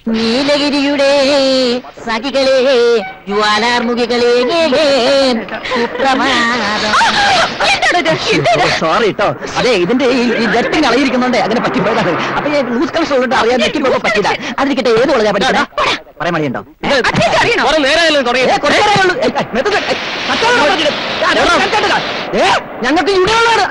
നീലഗിരിയുടെ സഖികളെ ജ്വാലാർമുഖികളെ sorry കേട്ടോ. അതെ, ഇതിന്റെ ഈ ജെറ്റ് കളയിരിക്കുന്നുണ്ട്, അങ്ങനെ പറ്റിപ്പോയതാണ്. അപ്പൊ ന്യൂസ് കണക്ഷൻ ഉള്ളത് അറിയാൻ നെറ്റിപ്പോ പറ്റില്ല. അതിരിക്കട്ടെ, ഏത് കൊള്ളാ പറ്റില്ല പറയാൻ മടിയുണ്ടോ? ഞങ്ങൾക്ക് യുഗങ്ങളാണ്.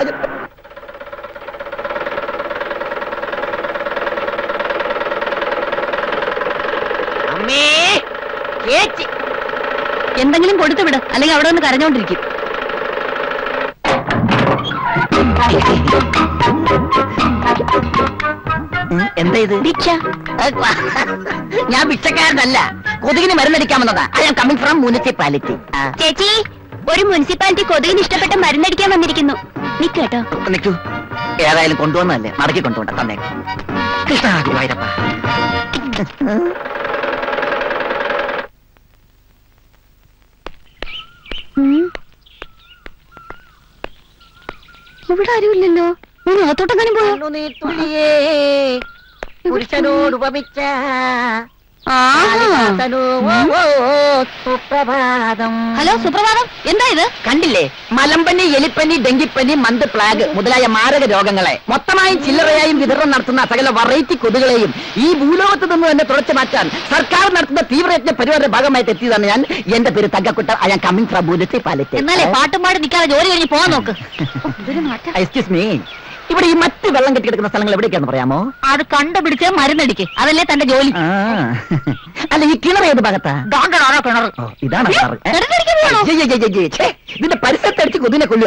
എന്തെങ്കിലും കൊടുത്തു വിട്, അല്ലെങ്കിൽ അവിടെ ഒന്ന് കരഞ്ഞോണ്ടിരിക്കും. എന്താ ഇത്? ഭിക്ഷ. ഞാൻ ഭിക്ഷക്കാരനല്ല, കൊതുകിന് മരുന്നടിക്കാൻ വന്നതാ. I am coming from municipality. ചേച്ചി, ഒരു മുനിസിപ്പാലിറ്റി കൊതുകിന് ഇഷ്ടപ്പെട്ട മരുന്നടിക്കാൻ വന്നിരിക്കുന്നു. നിക്കട്ടോ. നിൽക്കൂ, ഏതായാലും കൊണ്ടുവന്നല്ലേ, മടക്കി കൊണ്ടുപോണ്ട. തന്നെ കൃഷ്ണ ഗുരുവായൂരപ്പ. ഇവിടെ ആരുമില്ലല്ലോ. അകത്തോട്ടെങ്ങാനും പോയോ? പുരുഷനോട് ഉപമിച്ച സുപ്രഭാതം. ഹലോ, സുപ്രഭാതം. എന്താ ഇത്? കണ്ടില്ലേ, മലമ്പനി, എലിപ്പനി, ഡെങ്കിപ്പനി, മന്ത്, പ്ലാഗ് മുതലായ മാരക രോഗങ്ങളെ മൊത്തമായും ചില്ലറയായും വിതരണം നടത്തുന്ന സകല വെറൈറ്റി കൊതുകളെയും ഈ ഭൂലോകത്ത് നിന്ന് തന്നെ തുടച്ചു മാറ്റാൻ സർക്കാർ നടത്തുന്ന തീവ്രയജ്ഞ പരിപാടിയുടെ ഭാഗമായിട്ട് എത്തിയതാണ് ഞാൻ. എന്റെ പേര് Thankakutta. I am coming from municipality. എന്നാലേ പാട്ടും പാടി നിൽക്കാതെ ജോലി കഴിഞ്ഞ് പോകാൻ നോക്ക്. എക്സ്ക്യൂസ് മീ, ഇവിടെ ഈ മറ്റ് വെള്ളം കെട്ടിക്കിടക്കുന്ന സ്ഥലങ്ങൾ എവിടേക്കാന്ന് പറയാമോ? അത് കണ്ടുപിടിച്ച് മരുന്നടിക്ക്, അതല്ലേ തന്റെ ജോലി. അല്ല, ഈ കിണർ ഏത് ഭാഗത്താ? കിണർ ഇതാണ്. ഇതിന്റെ പരിസരത്തടിച്ച് കൊതുകിനെ കൊല്ലുക.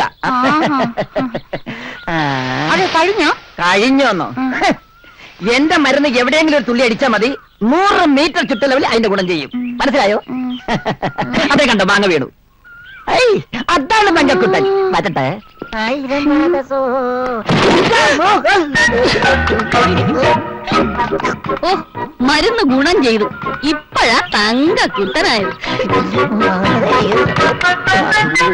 കഴിഞ്ഞോന്നോ? എന്റെ മരുന്ന് എവിടെയെങ്കിലും ഒരു തുള്ളി അടിച്ചാൽ മതി, 100 മീറ്റർ ചുറ്റളവിൽ അതിന്റെ ഗുണം ചെയ്യും. മനസ്സിലായോ? അതേ കണ്ടോ, മാങ്ങ വീണു. അതാണ് തങ്കക്കുട്ടൻ. മാറ്റട്ടെ. ഓ, മരുന്ന് ഗുണം ചെയ്തു. ഇപ്പഴാ തങ്കക്കുട്ടനായത്.